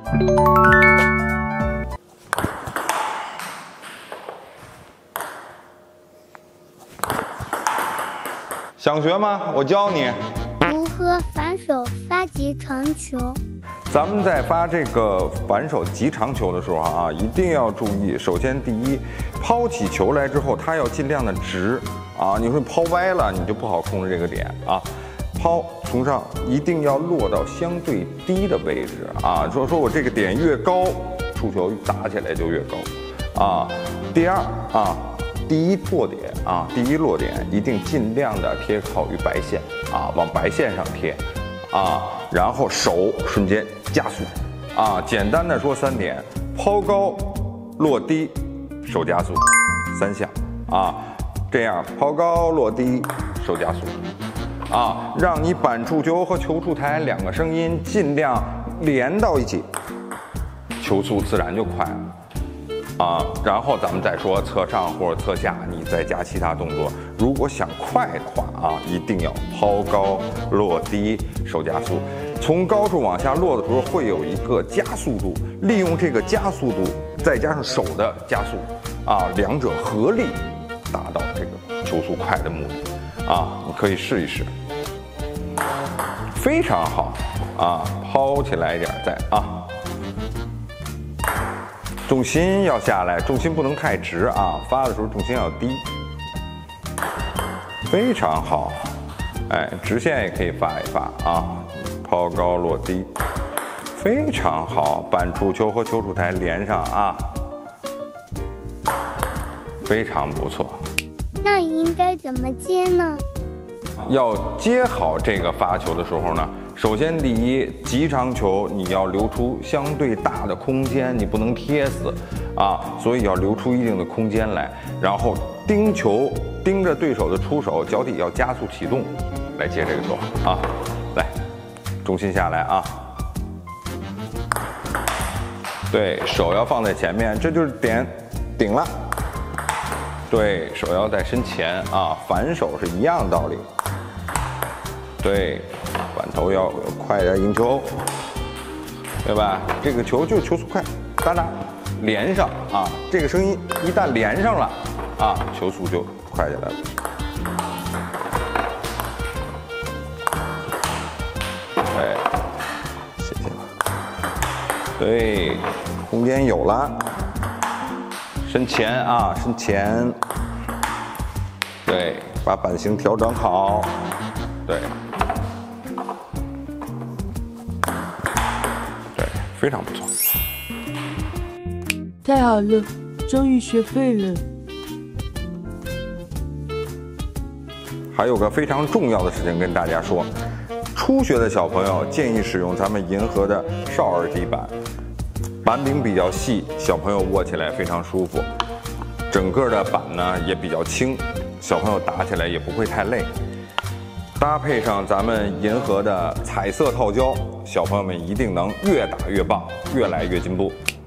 想学吗？我教你。 如何反手发极长球？ 咱们在发这个反手极长球的时候啊，一定要注意。首先，第一，抛起球来之后，它要尽量的直啊。你说抛歪了，你就不好控制这个点啊。抛从上一定要落到相对低的位置啊。说我这个点越高，出球打起来就越高啊。第二啊。第一落点一定尽量的贴靠于白线啊，往白线上贴啊，然后手瞬间加速啊。简单的说3点：抛高、落低、手加速，3项啊。这样抛高、落低、手加速啊，让你板触球和球触台2个声音尽量连到一起，球速自然就快了。啊，然后咱们再说侧上或者侧下，你再加其他动作。如果想快的话啊，一定要抛高、落低、手加速。从高处往下落的时候会有一个加速度，利用这个加速度，再加上手的加速，啊，两者合力达到这个球速快的目的。啊，你可以试一试，非常好啊！抛起来一点再啊。重心要下来，重心不能太直啊！发的时候重心要低，非常好。哎，直线也可以发一发啊，抛高落低，非常好。板触球和球触台连上啊，非常不错。 那应该怎么接呢？ 要接好这个发球的时候呢，首先第一，极长球你要留出相对大的空间，你不能贴死啊，所以要留出一定的空间来。然后盯球，盯着对手的出手，脚底要加速启动，来接这个球啊。来，重心下来啊，对手要放在前面，这就是点顶了。对手要在身前啊，反手是一样的道理。对，反头要快点赢球，对吧？这个球就是球速快，哒哒连上啊，这个声音一旦连上了啊，球速就快起来了。哎，谢谢。对，空间有了，身前啊，身前。对，把板型调整好，对。非常不错， 太好了，终于学会了。 还有个非常重要的事情跟大家说，初学的小朋友建议使用咱们银河的少儿底板，板柄比较细，小朋友握起来非常舒服，整个的板呢也比较轻，小朋友打起来也不会太累。搭配上咱们银河的彩色套胶，小朋友们一定能越打越棒，越来越进步。